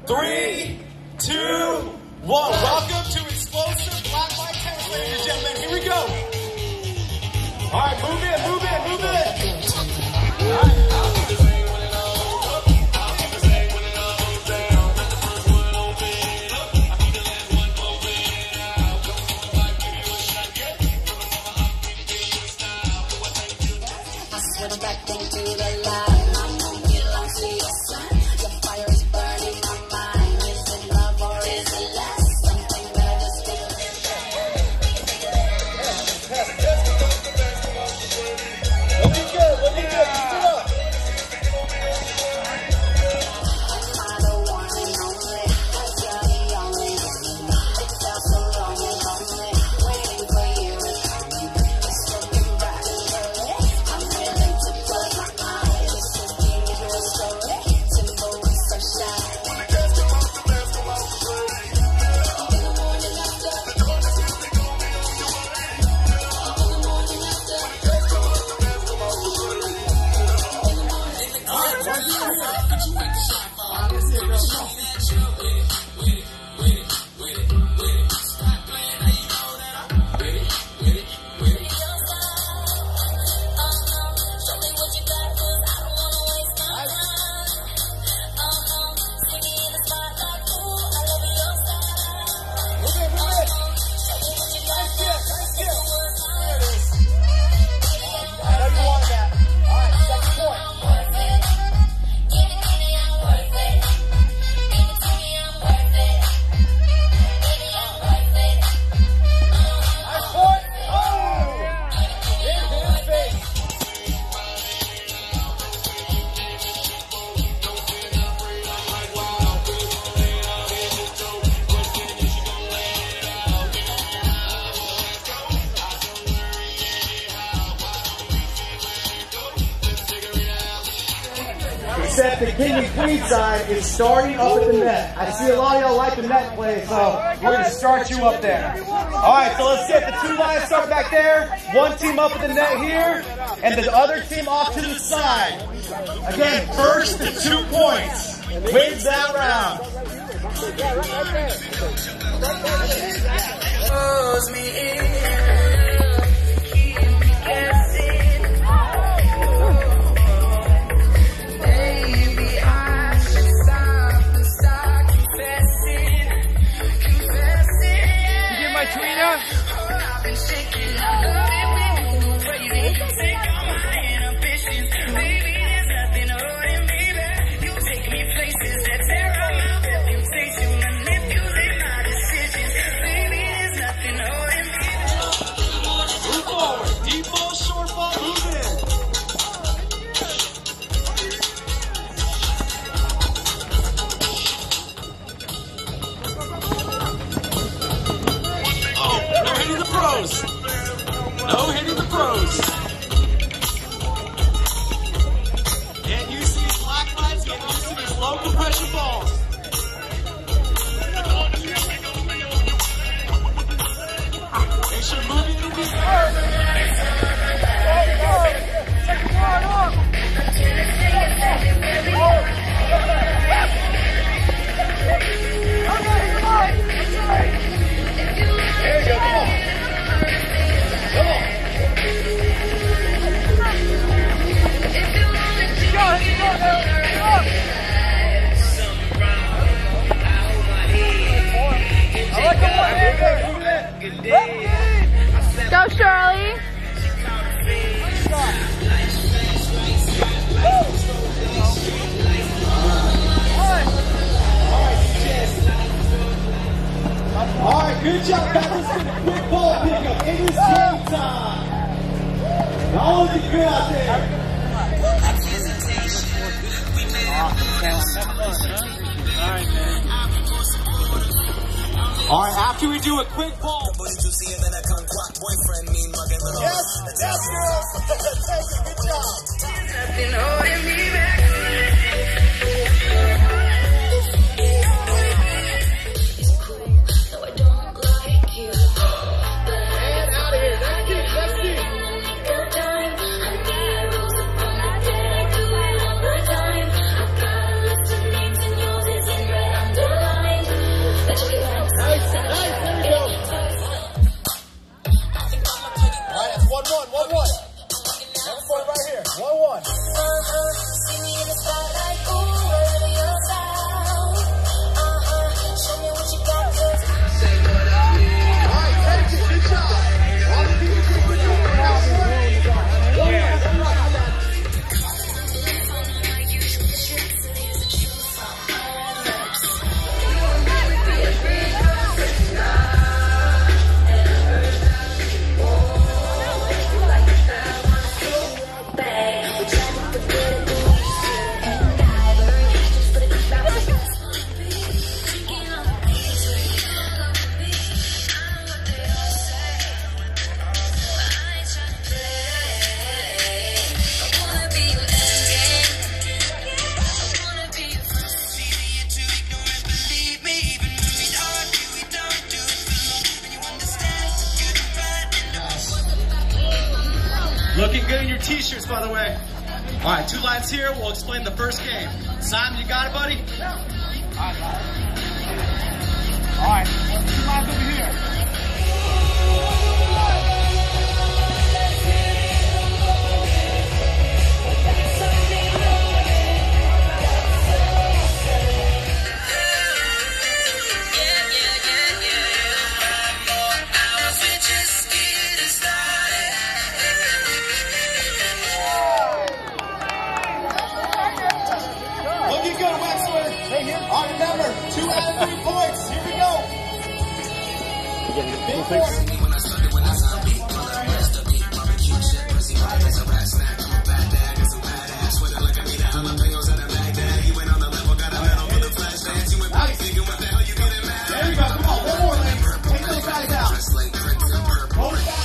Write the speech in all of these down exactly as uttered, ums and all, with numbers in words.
Three, two, one. Welcome to Explosive Black Light Tennis, ladies and gentlemen. Here we go. All right, move in, move in, move in. All right. Back into the light, I'm gonna belong to your son. Your fire is burning my mind. Is it love or is it lust? Something that I just feel. Looking good, looking good. Keep it up. Am I the one and only? Cause you're the only one. It felt so long and lonely, waiting for you to come. It's looking bright and early. I'm willing to close my eyes. It's just giving you a story. Simple and so shy. In the morning after. In the morning after. Except the king and queen side is starting up at the net. I see a lot of y'all like the net play, so we're going to start you up there. All right, so let's get the two lines started back there. One team up at the net here, and the other team off to the side. Again, first to two points wins that round. Pulls me in. No hitting the pros. Get used to these black lights, get used to these low compression balls. Make sure moving in the There you go, come on. Come on. Go, Shirley. All right, good job, guys. Let's get a quick ball pickup. It is game time. Y'all looking good out there. All right, after we do a quick ball. Yes, yes, girls. Good job. Nothing holding me back. t-shirts, by the way. All right, two lines here. We'll explain the first game. Simon, you got it, buddy? Yeah. All right, all right. Two lines over here. Looking good, Wexford. All right, remember, two out of three points. Here we go. Big four. There you go. Come on, one more, ladies. Take those guys out. Hold it back.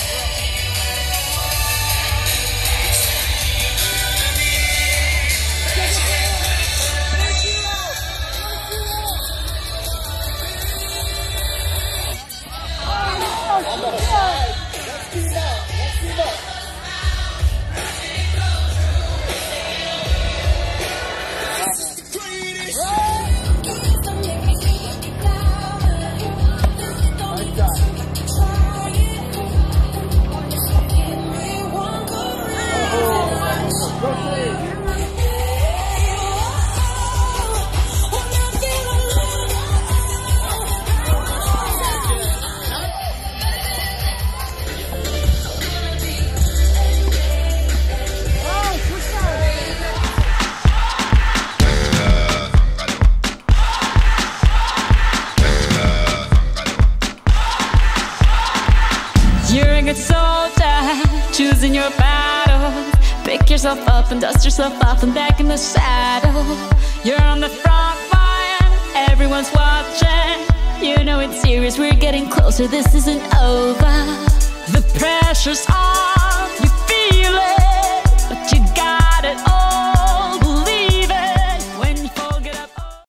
Choosing your battles, pick yourself up and dust yourself off and back in the saddle. You're on the front line, everyone's watching. You know it's serious, we're getting closer, this isn't over. The pressure's on.